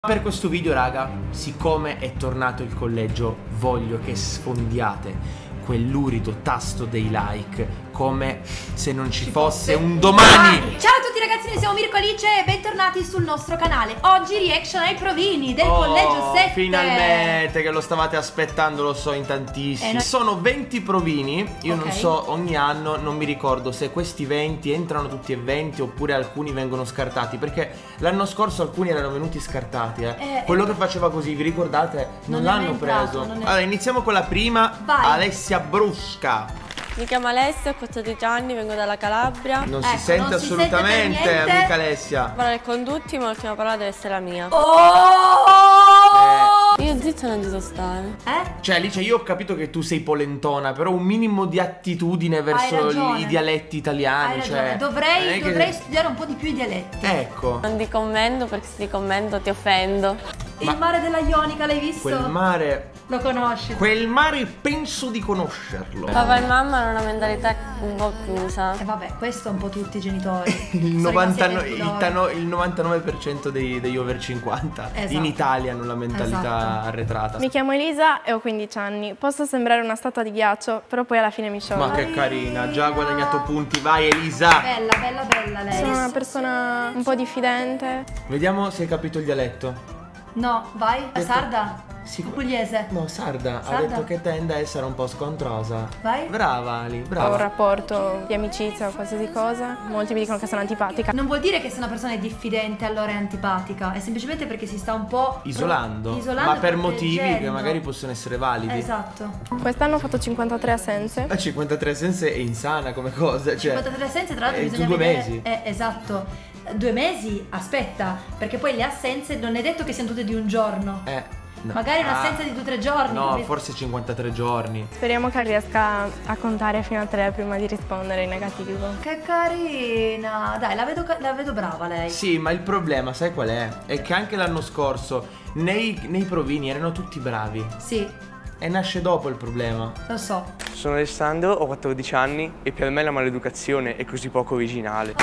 Per questo video, raga, siccome è tornato il collegio, voglio che sfondiate quell'urido tasto dei like come se non ci fosse un domani. Ciao a tutti ragazzi, noi siamo Mirko Alice e bentornati sul nostro canale. Oggi reaction ai provini del collegio 7. Finalmente, che lo stavate aspettando, lo so, in tantissimi. Sono 20 provini. Io non so, ogni anno non mi ricordo se questi 20 entrano tutti e 20 oppure alcuni vengono scartati, perché l'anno scorso alcuni erano venuti scartati. Quello che faceva così, vi ricordate? Non l'hanno preso. Allora, iniziamo con la prima. Vai. Alessia Brusca. Mi chiamo Alessia, ho 14 anni, vengo dalla Calabria. Non si sente assolutamente, amica Alessia. Parlare con tutti, ma l'ultima parola deve essere la mia. Io zitta non ci so stare. Cioè, Alice, io ho capito che tu sei polentona, però un minimo di attitudine verso i dialetti italiani. Hai ragione, dovrei studiare un po' di più i dialetti. Ecco. Non ti commento perché se ti commento ti offendo. Il mare della Ionica, l'hai visto? Quel mare... Lo conosci? Quel mare penso di conoscerlo. Papà e mamma hanno una mentalità un po' chiusa. E vabbè, questo un po' tutti i genitori. Il 99% degli over 50 in Italia hanno la mentalità arretrata. Mi chiamo Elisa e ho 15 anni. Posso sembrare una statua di ghiaccio, però poi alla fine mi sciolgo. Ma che carina, già ha guadagnato punti. Vai Elisa. Bella, bella, bella lei. Sono una persona un po' diffidente. Vediamo se hai capito il dialetto. No, vai. Sarda? Sì. Pugliese? No, sarda. Ha detto che tende a essere un po' scontrosa. Vai. Brava Ali, brava. Ho un rapporto di amicizia o qualsiasi cosa. Molti mi dicono che sono antipatica. Non vuol dire che se una persona è diffidente allora è antipatica. È semplicemente perché si sta un po' isolando, ma per motivi che proteggendo. Magari possono essere validi. Esatto. Quest'anno ho fatto 53 assenze. A 53 sense è insana come cosa, cioè 53 assenze, tra l'altro bisogna 2 vedere. mesi. Esatto. 2 mesi, aspetta, perché poi le assenze non è detto che siano tutte di un giorno. No. Magari un'assenza di 2 o 3 giorni. No, capito? forse 53 giorni. Speriamo che riesca a contare fino a 3 prima di rispondere in negativo. Che carina. Dai, la vedo brava lei. Sì, ma il problema, sai qual è? È che anche l'anno scorso nei provini erano tutti bravi. Sì, E nasce dopo il problema. lo so. Sono Alessandro, ho 14 anni e per me la maleducazione è così poco originale.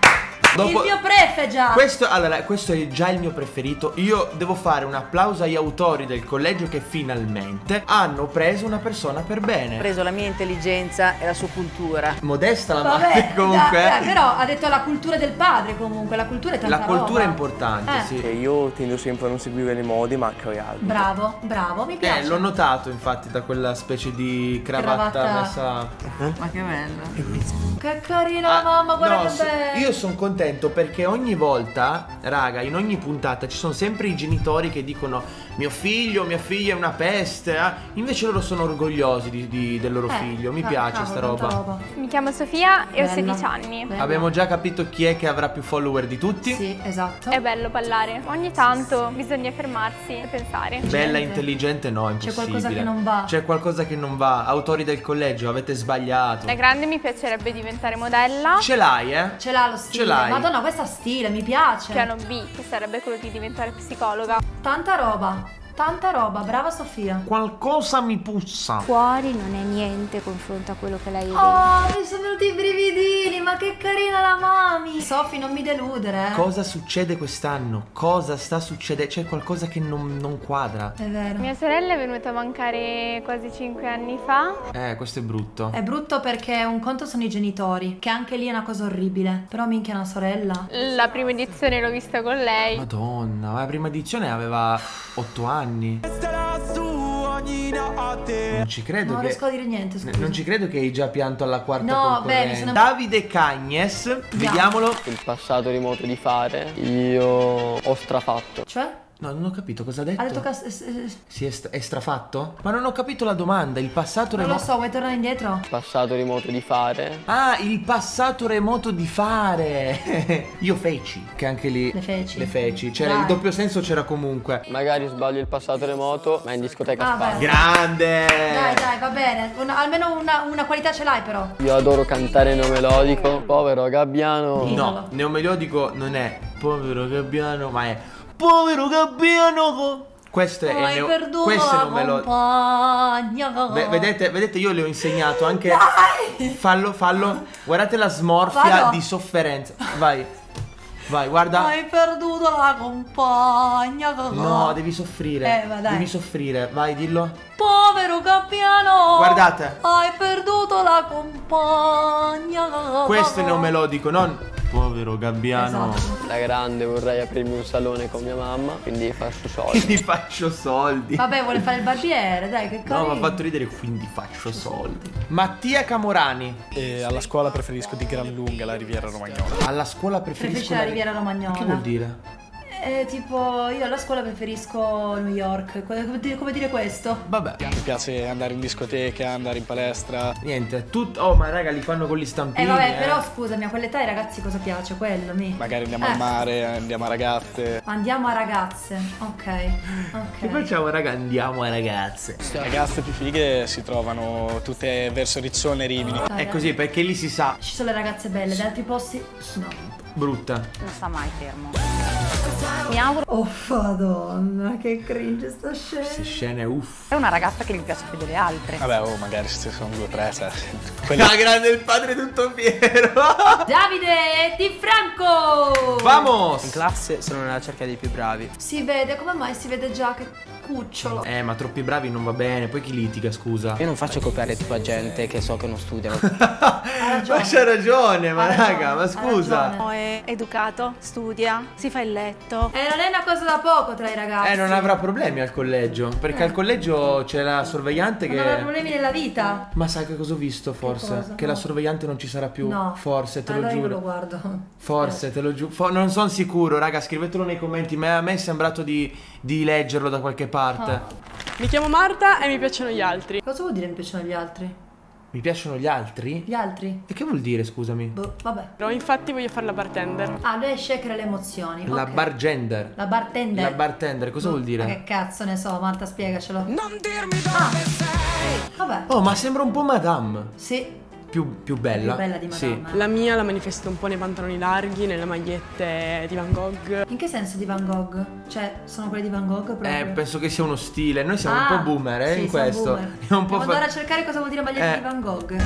Il mio prefe già. Questo è già il mio preferito. Io devo fare un applauso agli autori del collegio che finalmente hanno preso una persona per bene. Ha preso la mia intelligenza e la sua cultura. Modesta la Vabbè, madre comunque. però ha detto la cultura del padre comunque. La cultura è tanta La cultura roba. è importante, sì. E io tendo sempre a non seguire le mode ma a crearle. Bravo, bravo, mi piace. L'ho notato infatti da quella specie di cravatta messa. Ma che bello. Che carina la mamma, guarda che bella. Io sono contento perché ogni volta, raga, in ogni puntata ci sono sempre i genitori che dicono mia figlia è una peste, Invece loro sono orgogliosi del loro figlio. Mi piace sta roba. Mi chiamo Sofia e ho Bella. 16 anni. Bella. Abbiamo già capito chi è che avrà più follower di tutti. Sì, esatto. È bello ballare. Ogni tanto bisogna fermarsi e pensare. Bella, intelligente, no, impossibile. C'è qualcosa che non va. C'è qualcosa che non va. Autori del collegio, avete sbagliato. Da grande mi piacerebbe diventare modella. Ce l'hai, eh? Ce l'ha lo stile. Ce l'hai. Madonna, questo ha stile, mi piace. Piano B, che sarebbe quello di diventare psicologa. Tanta roba, brava Sofia. Qualcosa mi puzza. Fuori non è niente confronto a quello che lei è dentro. Oh, mi sono venuti i brividini, ma che carina la mami. Sofì, non mi deludere, Cosa succede quest'anno? Cosa sta succedendo? C'è qualcosa che non quadra. È vero. Mia sorella è venuta a mancare quasi 5 anni fa. Questo è brutto. È brutto perché un conto sono i genitori, che anche lì è una cosa orribile. Però minchia, una sorella. La prima edizione l'ho vista con lei. Madonna, ma la prima edizione aveva 8 anni. Non ci credo Non che... riesco a dire niente, scusa. Non ci credo che hai già pianto alla quarta No, concorrente. beh, mi sono... Davide Cagnes, vediamolo. Il passato remoto di fare, io ho strafatto. Cioè? No, non ho capito cosa ha detto. Ha detto che... Si è strafatto? Ma non ho capito la domanda. Il passato Non lo remoto... so, vuoi tornare indietro? Passato remoto di fare. Ah, il passato remoto di fare. Io feci. Che anche lì... Le feci. Le feci. C'era il doppio senso, c'era comunque. Magari sbaglio il passato remoto, ma in discoteca sparo. Grande. Dai, va bene. Almeno una qualità ce l'hai però. Io adoro cantare neomelodico. Povero Gabbiano. No, neomelodico non è povero Gabbiano, ma è povero Gabbiano. Questo è questo è non me lo... vedete, io le ho insegnato anche. Dai! Fallo. Guardate la smorfia di sofferenza. Vai. Vai, guarda. Hai perduto la compagna. No, devi soffrire. Ma dai. Devi soffrire. Vai, dillo. Povero Gabbiano. Guardate. Hai perduto la compagna. Questo è il neomelodico, non povero Gabbiano. Esatto. Da grande vorrei aprirmi un salone con mia mamma, quindi faccio soldi. Quindi faccio soldi. Vabbè, vuole fare il barbiere, dai, che carino. No, mi ha fatto ridere, quindi faccio soldi. Mattia Camorani. Alla scuola preferisco di gran lunga la Riviera Romagnola. Alla scuola preferisco Preferisce la Riviera Romagnola. Che vuol dire? Tipo, io alla scuola preferisco New York. Come dire questo? Vabbè. Mi piace andare in discoteca, andare in palestra. Niente, oh ma raga, li fanno con gli stampini. Vabbè, però scusami, a quell'età ai ragazzi cosa piace? Quello, Magari andiamo al mare, andiamo a ragazze. Andiamo a ragazze, ok. Che facciamo raga? Andiamo a ragazze. Le ragazze più fighe si trovano tutte verso Riccione e Rimini. È così, perché lì si sa. Ci sono le ragazze belle, da altri posti no. Brutta. Non sta mai fermo. Mi auguro. Oh madonna, che cringe sta scena. Queste scene, uff. È una ragazza che gli piace più delle altre. Vabbè, magari se sono 2 o 3, cioè. La grande il padre tutto fiero. Davide Di Franco. Vamos. In classe sono nella cerca dei più bravi. Si vede, come mai si vede già che cucciolo? Ma troppi bravi non va bene, poi chi litiga, scusa? Io non faccio copiare tipo a gente che so che non studiano. Ha ragione. Ma c'ha ragione, ma Ha raga, ragione, ma ha scusa. ragione. È educato, studia, si fa il letto. Non è una cosa da poco tra i ragazzi. Non avrà problemi al collegio. Perché al collegio c'è la sorvegliante Non avrà che. problemi nella vita. Ma sai che cosa ho visto forse? cosa? Che No. la sorvegliante non ci sarà più. No. Forse, te Allora lo io giuro. lo guardo. Forse, te lo giuro. Non sono sicuro, raga, scrivetelo nei commenti. Ma a me è sembrato di leggerlo da qualche parte. Mi chiamo Marta e mi piacciono gli altri. Cosa vuol dire mi piacciono gli altri? Mi piacciono gli altri? Gli altri? E che vuol dire, scusami? Vabbè. Però infatti voglio fare la bartender. Lei esce crea le emozioni. La ok. bargender. La bartender. La bartender, cosa vuol Ma dire? che cazzo ne so, Marta, spiegacelo. Non dirmi dove sei. Vabbè. Oh, ma sembra un po' Madame. Sì. Più bella. Più bella di Sì. Madonna. La mia la manifesto un po' nei pantaloni larghi, nelle magliette di Van Gogh. In che senso di Van Gogh? Cioè, sono quelli di Van Gogh proprio? Penso che sia uno stile. Noi siamo un po' boomer, sì, in siamo questo. boomer. È un po' Devo andare a cercare cosa vuol dire maglietta di Van Gogh.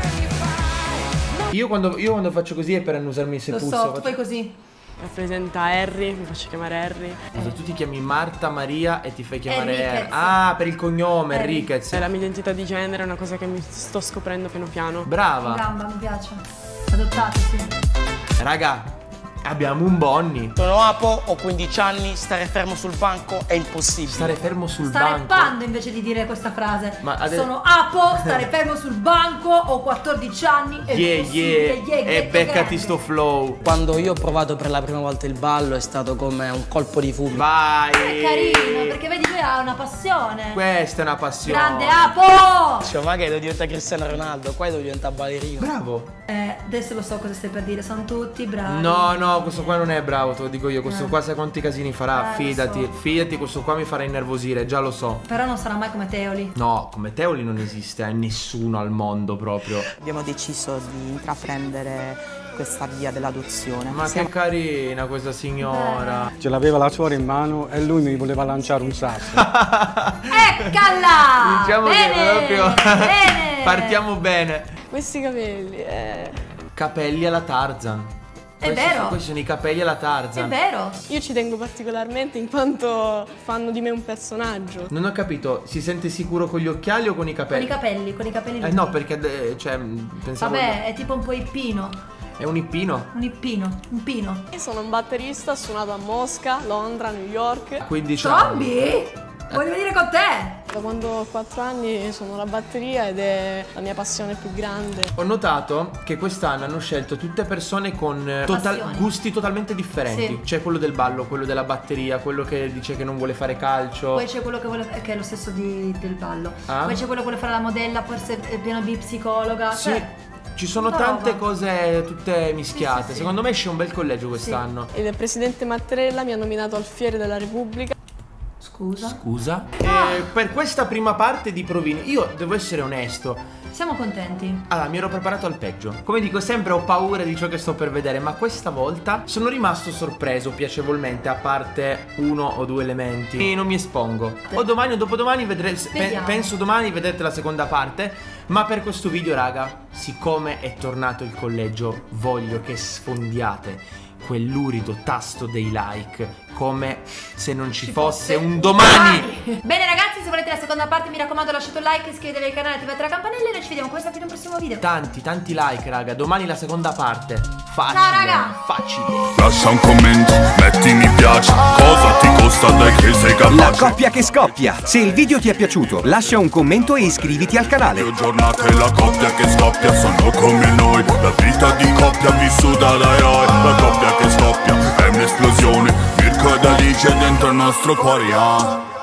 Io quando faccio così è per annusarmi se Lo puzzo. so, tu fai così. Rappresenta Harry, mi faccio chiamare Harry. Cosa, tu ti chiami Marta Maria e ti fai chiamare Enriquez. Ah, per il cognome, Enriquez. La mia identità di genere è una cosa che mi sto scoprendo piano piano. In Brava. gamba, mi piace. Adottato, sì. Raga, abbiamo un Bonnie. Sono Apo, ho 15 anni, stare fermo sul banco è impossibile. Stare fermo sul Sta banco. rappando invece di dire questa frase. Ma Sono Apo, stare fermo sul banco, ho 14 anni e E beccati sto flow. Quando io ho provato per la prima volta il ballo è stato come un colpo di fulmine. Vai. È carino, perché vedi lui ha una passione. Questa è una passione. Grande Apo! Cioè, magari devo diventare Cristiano Ronaldo, qua devo diventare ballerino. Bravo. Adesso lo so cosa stai per dire, sono tutti bravi. No, questo qua non è bravo, te lo dico io. Questo qua sai quanti casini farà. Lo Fidati, so. fidati, questo qua mi farà innervosire, già lo so. Però non sarà mai come Teoli. No, come Teoli non esiste, nessuno al mondo proprio. Abbiamo deciso di intraprendere questa via dell'adozione. Ma che carina questa signora. Ce l'aveva la suora in mano e lui mi voleva lanciare un sasso. Eccala! Diciamo bene, che proprio bene. partiamo bene. Questi capelli, Capelli alla Tarzan. È vero. Questi sono i capelli alla Tarzan. È vero. Io ci tengo particolarmente in quanto fanno di me un personaggio. Non ho capito, si sente sicuro con gli occhiali o con i capelli? Con i capelli lunghi. No, perché cioè pensavo. Vabbè, è tipo un po' ippino. È un ippino? Un pino. Io sono un batterista, ho suonato a Mosca, Londra, New York. 15 anni. Zombie? Voglio venire con te? Da quando ho 4 anni suono la batteria ed è la mia passione più grande. Ho notato che quest'anno hanno scelto tutte persone con Passioni. gusti totalmente differenti. Sì. C'è quello del ballo, quello della batteria, quello che dice che non vuole fare calcio. Poi c'è quello che è lo stesso del ballo. Ah. Poi c'è quello che vuole fare la modella, forse è pieno di psicologa. Sì. Cioè, Ci sono tutta tante roba. cose tutte mischiate. Sì, sì. Secondo me esce un bel collegio quest'anno. Il presidente Mattarella mi ha nominato alfiere della Repubblica. Scusa. Per questa prima parte di provini, io devo essere onesto. Siamo contenti. Allora, mi ero preparato al peggio. Come dico sempre, ho paura di ciò che sto per vedere, ma questa volta sono rimasto sorpreso piacevolmente, a parte 1 o 2 elementi. E non mi espongo. O domani o dopodomani Vediamo. penso domani vedrete la seconda parte. Ma per questo video, raga, siccome è tornato il collegio, voglio che sfondiate quell'urido tasto dei like, come se non ci fosse un domani. Bene ragazzi, se volete la seconda parte mi raccomando lasciate un like, iscrivetevi al canale, attivate la campanella e noi ci vediamo come sempre in un prossimo video. Tanti like raga, domani la seconda parte. Facile. Ciao raga. Facile. Lascia un commento, metti mi piace. Cosa ti costa, dai che sei capace. La coppia che scoppia. Se il video ti è piaciuto, lascia un commento e iscriviti al canale. Le giornate la coppia che scoppia sono come noi. La vita di coppia vissuta dai eroi. La coppia che scoppia è un'esplosione. Mirko ed Alice dentro il nostro cuore.